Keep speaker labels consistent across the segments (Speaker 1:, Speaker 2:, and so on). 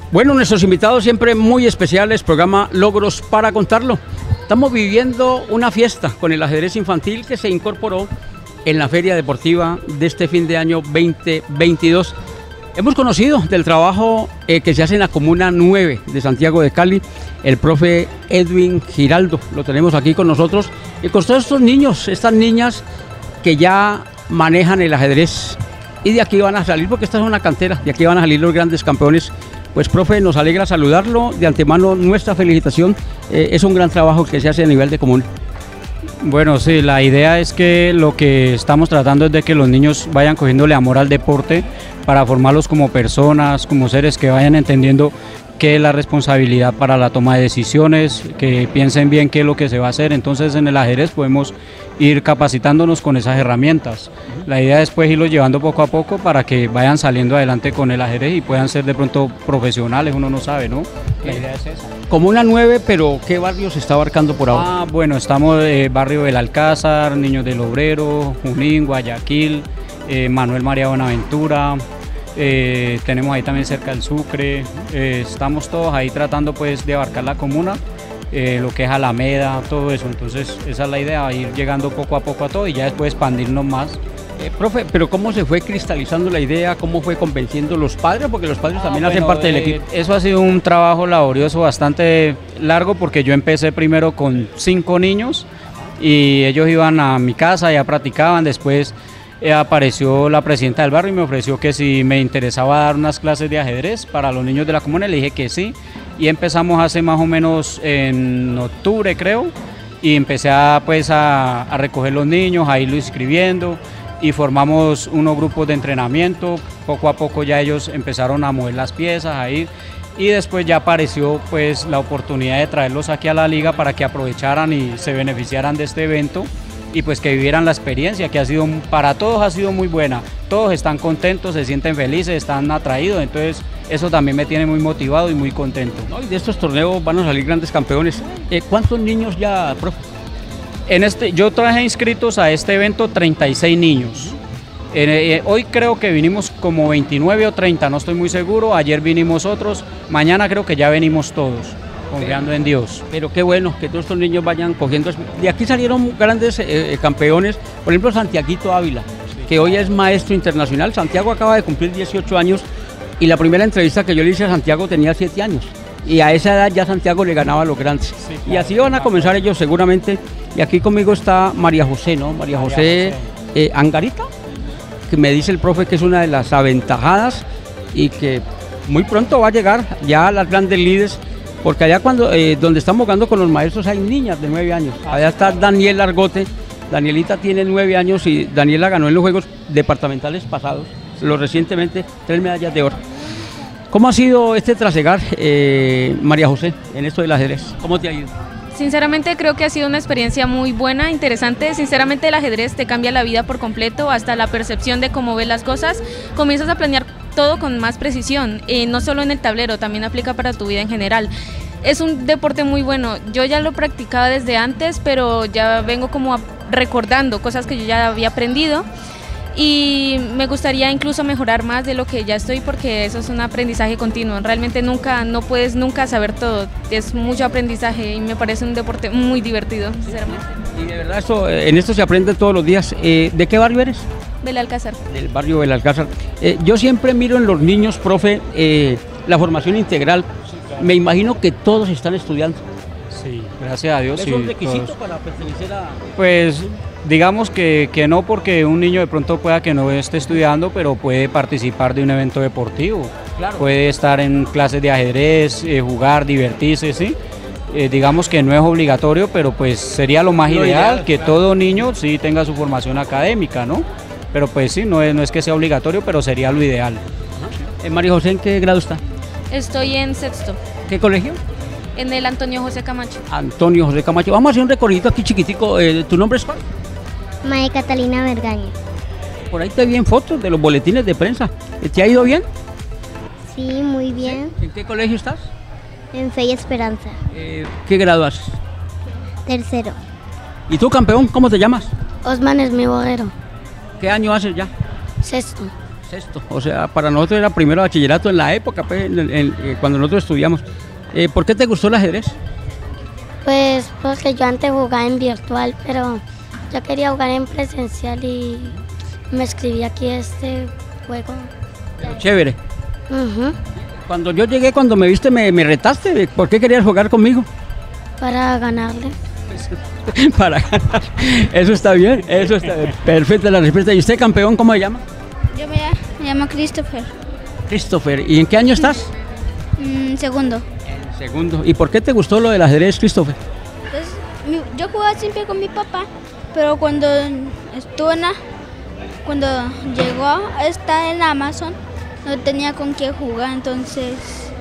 Speaker 1: Bueno, nuestros invitados siempre muy especiales, programa Logros para Contarlo. Estamos viviendo una fiesta con el ajedrez infantil que se incorporó en la Feria Deportiva de este fin de año 2022. Hemos conocido del trabajo que se hace en la Comuna 9 de Santiago de Cali, el profe Edwin Giraldo, lo tenemos aquí con nosotros, y con todos estos niños, estas niñas que ya manejan el ajedrez, y de aquí van a salir, porque esta es una cantera, de aquí van a salir los grandes campeones. Pues profe, nos alegra saludarlo, de antemano nuestra felicitación, es un gran trabajo que se hace a nivel de común.
Speaker 2: Bueno, sí, la idea es que lo que estamos tratando es de que los niños vayan cogiéndole amor al deporte para formarlos como personas, como seres que vayan entendiendo qué es la responsabilidad para la toma de decisiones, que piensen bien qué es lo que se va a hacer. Entonces en el ajedrez podemos ir capacitándonos con esas herramientas. La idea es pues irlos llevando poco a poco para que vayan saliendo adelante con el ajedrez y puedan ser de pronto profesionales, uno no sabe, ¿no? La idea es esa.
Speaker 1: Comuna 9, pero ¿qué barrio se está abarcando por ahora?
Speaker 2: Bueno, estamos barrio del Alcázar, Niños del Obrero, Junín, Guayaquil, Manuel María Buenaventura, tenemos ahí también cerca el Sucre, estamos todos ahí tratando pues de abarcar la comuna, lo que es Alameda, todo eso. Entonces esa es la idea, ir llegando poco a poco a todo y ya después expandirnos más.
Speaker 1: Profe, pero ¿cómo se fue cristalizando la idea? ¿Cómo fue convenciendo los padres? Porque los padres también hacen parte del equipo.
Speaker 2: Eso ha sido un trabajo laborioso bastante largo, porque yo empecé primero con 5 niños y ellos iban a mi casa, ya practicaban. Después apareció la presidenta del barrio y me ofreció que si me interesaba dar unas clases de ajedrez para los niños de la comuna. Le dije que sí, y empezamos hace más o menos en octubre, creo, y empecé a recoger los niños, a irlos inscribiendo, y formamos unos grupos de entrenamiento. Poco a poco ya ellos empezaron a mover las piezas, a ir, y después ya apareció pues la oportunidad de traerlos aquí a la liga para que aprovecharan y se beneficiaran de este evento, y pues que vivieran la experiencia, que ha sido, para todos ha sido muy buena. Todos están contentos, se sienten felices, están atraídos, entonces eso también me tiene muy motivado y muy contento.
Speaker 1: No, y de estos torneos van a salir grandes campeones. ¿Cuántos niños ya, profe?
Speaker 2: Yo traje inscritos a este evento 36 niños. Hoy creo que vinimos como 29 o 30, no estoy muy seguro. Ayer vinimos otros, mañana creo que ya venimos todos, confiando en Dios.
Speaker 1: Pero qué bueno que todos estos niños vayan cogiendo. De aquí salieron grandes campeones, por ejemplo Santiaguito Ávila, que hoy es maestro internacional. Santiago acaba de cumplir 18 años y la primera entrevista que yo le hice a Santiago tenía 7 años. Y a esa edad ya Santiago le ganaba a los grandes. Sí, claro, y así van a comenzar ellos seguramente. Y aquí conmigo está María José, ¿no? María José Angarita, que me dice el profe que es una de las aventajadas y que muy pronto va a llegar ya a las grandes líderes, porque allá donde estamos jugando con los maestros hay niñas de 9 años. Allá está Daniela Argote. Danielita tiene 9 años y Daniela ganó en los Juegos Departamentales pasados, recientemente, 3 medallas de oro. ¿Cómo ha sido este trasegar, María José, en esto del ajedrez? ¿Cómo te ha ido?
Speaker 3: Sinceramente creo que ha sido una experiencia muy buena, interesante. Sinceramente el ajedrez te cambia la vida por completo, hasta la percepción de cómo ves las cosas. Comienzas a planear todo con más precisión, no solo en el tablero, también aplica para tu vida en general. Es un deporte muy bueno, yo ya lo practicaba desde antes, pero ya vengo como recordando cosas que yo ya había aprendido. Y me gustaría incluso mejorar más de lo que ya estoy, porque eso es un aprendizaje continuo. Realmente no puedes nunca saber todo, es mucho aprendizaje y me parece un deporte muy divertido, sinceramente.
Speaker 1: Y de verdad en esto se aprende todos los días. ¿De qué barrio eres?
Speaker 3: Del Alcázar.
Speaker 1: Del barrio del Alcázar. Yo siempre miro en los niños, profe, la formación integral. Me imagino que todos están estudiando.
Speaker 2: Sí, gracias a Dios.
Speaker 1: ¿Es un requisito para pertenecer a...?
Speaker 2: Pues digamos que no, porque un niño de pronto pueda que no esté estudiando, pero puede participar de un evento deportivo. Claro. Puede estar en clases de ajedrez, jugar, divertirse, ¿sí? Digamos que no es obligatorio, pero pues sería lo más ideal que claro, todo niño sí tenga su formación académica, ¿no? Pero pues sí, no es que sea obligatorio, pero sería lo ideal.
Speaker 1: María José, ¿en qué grado está?
Speaker 3: Estoy en sexto.
Speaker 1: ¿Qué colegio?
Speaker 3: En el Antonio José Camacho.
Speaker 1: Antonio José Camacho. Vamos a hacer un recorrido aquí chiquitico. ¿Tu nombre es cuál?
Speaker 4: María Catalina Vergaña.
Speaker 1: Por ahí te vi en fotos de los boletines de prensa. ¿Te ha ido bien?
Speaker 4: Sí, muy bien.
Speaker 1: ¿En qué colegio estás?
Speaker 4: En Fe y Esperanza.
Speaker 1: ¿Qué grado haces?
Speaker 4: Tercero.
Speaker 1: ¿Y tú, campeón, cómo te llamas?
Speaker 4: Osman es mi boguero.
Speaker 1: ¿Qué año haces ya?
Speaker 4: Sexto.
Speaker 1: Sexto, o sea, para nosotros era primero bachillerato en la época, pues, cuando nosotros estudiamos. ¿Por qué te gustó el ajedrez?
Speaker 4: Pues porque yo antes jugaba en virtual, pero yo quería jugar en presencial y me escribí aquí este juego.
Speaker 1: Pero chévere.
Speaker 4: Ujú.
Speaker 1: Cuando yo llegué, cuando me viste, me retaste. ¿Por qué querías jugar conmigo?
Speaker 4: Para ganarle.
Speaker 1: Para ganar. Eso está bien, eso está bien. Perfecta la respuesta. ¿Y usted, campeón, cómo se llama?
Speaker 5: Yo me llamo Christopher.
Speaker 1: Christopher. ¿Y en qué año estás?
Speaker 5: Segundo.
Speaker 1: En segundo. ¿Y por qué te gustó lo del ajedrez, Christopher?
Speaker 5: Entonces, yo jugaba siempre con mi papá, pero cuando cuando llegó a estar en Amazon, no tenía con qué jugar, entonces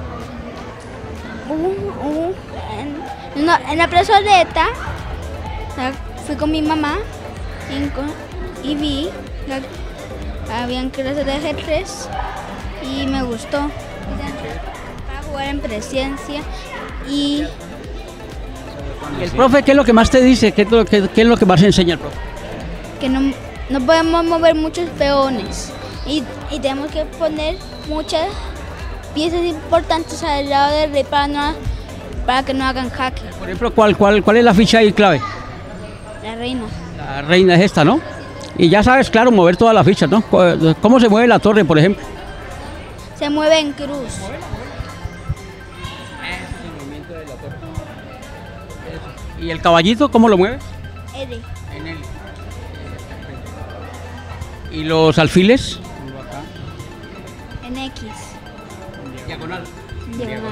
Speaker 5: en la plazoleta fui con mi mamá y vi habían clases de ajedrez y me gustó para jugar en presencia y
Speaker 1: ¿Y el profe qué es lo que más te dice? ¿Qué es lo que más enseña el profe?
Speaker 5: que no podemos mover muchos peones y tenemos que poner muchas piezas importantes al lado del rey para que no hagan jaque.
Speaker 1: Por ejemplo, ¿cuál es la ficha ahí clave?
Speaker 5: La reina.
Speaker 1: La reina es esta, ¿no? Y ya sabes, claro, mover todas las fichas, ¿no? ¿Cómo se mueve la torre, por ejemplo?
Speaker 5: Se mueve en cruz.
Speaker 1: ¿Y el caballito cómo lo mueves?
Speaker 5: L.
Speaker 1: En L. ¿Y los alfiles?
Speaker 5: En X.
Speaker 1: Diagonal.
Speaker 5: Diagonal.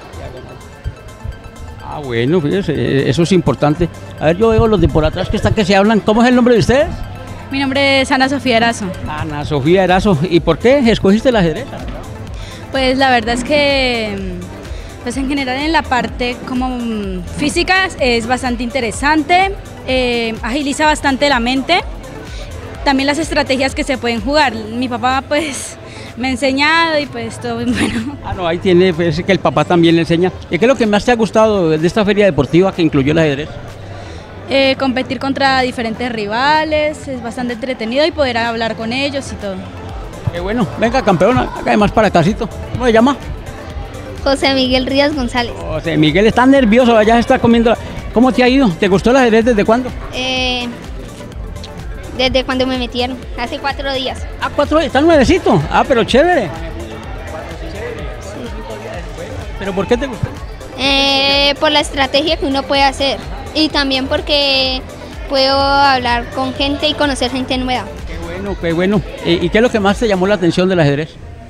Speaker 1: Ah, bueno, fíjese, eso es importante. A ver, yo veo los de por atrás que están que se hablan. ¿Cómo es el nombre de ustedes?
Speaker 6: Mi nombre es Ana Sofía Erazo.
Speaker 1: Ana Sofía Erazo. ¿Y por qué escogiste el ajedrez?
Speaker 6: Pues la verdad es que pues en general en la parte como física es bastante interesante, agiliza bastante la mente, también las estrategias que se pueden jugar. Mi papá pues me ha enseñado y pues todo muy bueno.
Speaker 1: Ah, no, ahí tiene, pues, que el papá también le enseña. ¿Y qué es lo que más te ha gustado de esta feria deportiva que incluyó el ajedrez?
Speaker 6: Competir contra diferentes rivales, es bastante entretenido y poder hablar con ellos y todo.
Speaker 1: Qué bueno, venga campeona, además para casito. ¿Cómo se llama?
Speaker 5: José Miguel Ríos González.
Speaker 1: José Miguel está nervioso, ya se está comiendo. ¿Cómo te ha ido? ¿Te gustó el ajedrez desde cuándo?
Speaker 5: Desde cuando me metieron, hace 4 días.
Speaker 1: Ah, 4 días, está nuevecito. Ah, pero chévere. ¿Pero por qué te gustó?
Speaker 5: Por la estrategia que uno puede hacer y también porque puedo hablar con gente y conocer gente nueva.
Speaker 1: Qué bueno, qué bueno. ¿Y qué es lo que más te llamó la atención del ajedrez?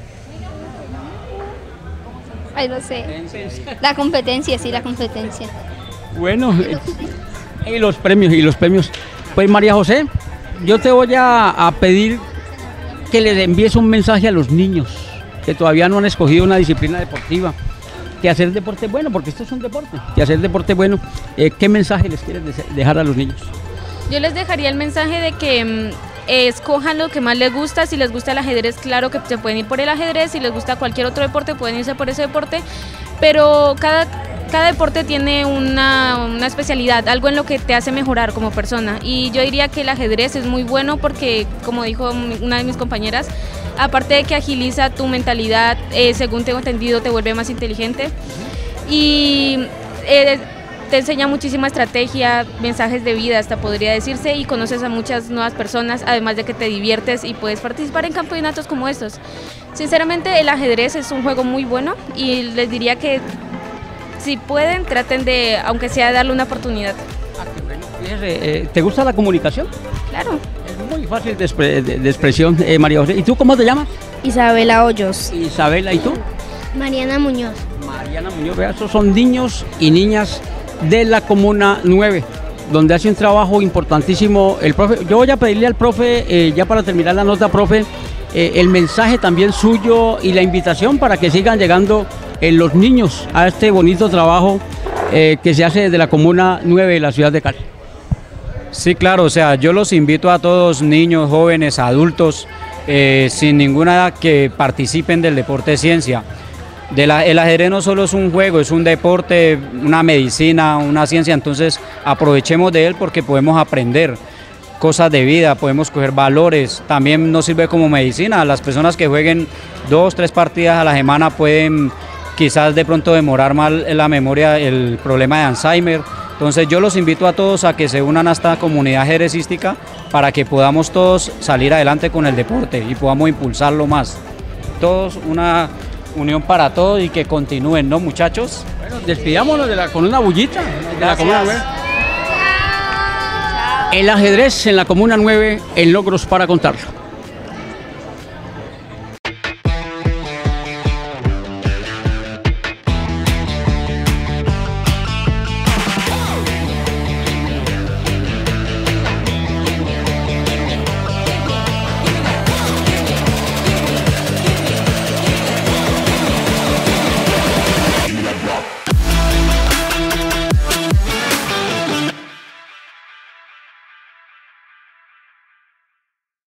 Speaker 5: Ay, no sé. La competencia, sí, la competencia.
Speaker 1: Bueno, y los premios. Pues María José, yo te voy a pedir que les envíes un mensaje a los niños que todavía no han escogido una disciplina deportiva, que hacer deporte es bueno, porque esto es un deporte, que hacer deporte es bueno. ¿Qué mensaje les quieres dejar a los niños?
Speaker 3: Yo les dejaría el mensaje de que escojan lo que más les gusta. Si les gusta el ajedrez, claro que se pueden ir por el ajedrez. Si les gusta cualquier otro deporte, pueden irse por ese deporte. Pero cada deporte tiene una especialidad, algo en lo que te hace mejorar como persona. Y yo diría que el ajedrez es muy bueno porque, como dijo una de mis compañeras, aparte de que agiliza tu mentalidad, según tengo entendido, te vuelve más inteligente. Y te enseña muchísima estrategia, mensajes de vida hasta podría decirse, y conoces a muchas nuevas personas, además de que te diviertes y puedes participar en campeonatos como estos. Sinceramente, el ajedrez es un juego muy bueno y les diría que si pueden, traten de, aunque sea, darle una oportunidad.
Speaker 1: ¿Te gusta la comunicación?
Speaker 3: Claro.
Speaker 1: Es muy fácil de expresión, María José. ¿Y tú cómo te llamas?
Speaker 6: Isabela Hoyos.
Speaker 1: Isabela, ¿y tú?
Speaker 4: Mariana Muñoz.
Speaker 1: Mariana Muñoz, vea, esos son niños y niñas de la Comuna 9, donde hace un trabajo importantísimo el profe. Yo voy a pedirle al profe, ya para terminar la nota, profe, el mensaje también suyo y la invitación para que sigan llegando los niños a este bonito trabajo que se hace desde la Comuna 9 de la ciudad de Cali.
Speaker 2: Sí, claro, o sea, yo los invito a todos, niños, jóvenes, adultos, sin ninguna edad, que participen del deporte ciencia. El ajedrez no solo es un juego, es un deporte, una medicina, una ciencia, entonces aprovechemos de él porque podemos aprender. cosas de vida, podemos coger valores, también nos sirve como medicina. Las personas que jueguen 2, 3 partidas a la semana pueden quizás de pronto demorar mal la memoria, el problema de Alzheimer. Entonces yo los invito a todos a que se unan a esta comunidad ajedrecística para que podamos todos salir adelante con el deporte y podamos impulsarlo más. Todos una unión para todos y que continúen, ¿no, muchachos?
Speaker 1: Bueno, despidámonos con una bullita de la Comuna 9. El ajedrez en la Comuna 9 en Logros para contarlo.